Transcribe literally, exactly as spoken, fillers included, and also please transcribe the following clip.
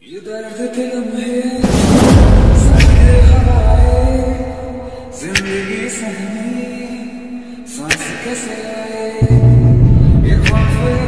ये दर्द के लम्हे सहते हवाएं जिंदगी सहनी सांस कैसे आए ये ख्वाब